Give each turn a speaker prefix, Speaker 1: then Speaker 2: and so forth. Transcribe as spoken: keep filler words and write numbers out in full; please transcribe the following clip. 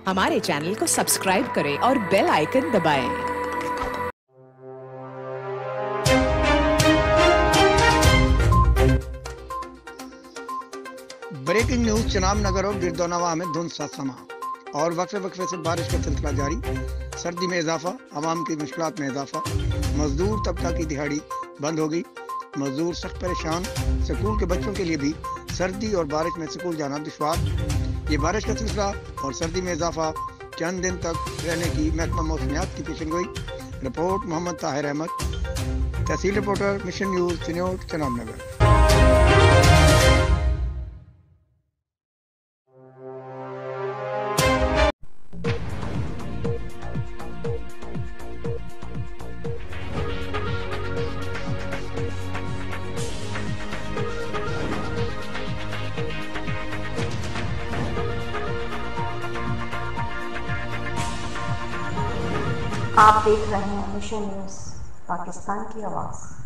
Speaker 1: हमारे चैनल को सब्सक्राइब करें और बेल आइकन दबाएं।
Speaker 2: Breaking news. चनाब नगर और गिरदौनवा में धुंध सा समा और वक्फे वक्फे से बारिश का सिलसिला जारी। सर्दी में इजाफा, आवाम की मुश्किलात में इजाफा। मजदूर तबका की दिहाड़ी बंद हो गई, मजदूर सख्त परेशान। स्कूल के बच्चों के लिए भी सर्दी और बारिश में स्कूल जाना दुश्वार। ये बारिश का सिलसिला और सर्दी में इजाफा चंद दिन तक रहने की महकमा मौसमियात की पेशन गोई। रिपोर्ट मोहम्मद ताहिर अहमद, तहसील reporter, mission news, Chiniot, Chenab Nagar.
Speaker 3: आप देख रहे हैं मिशन न्यूज, पाकिस्तान की आवाज़।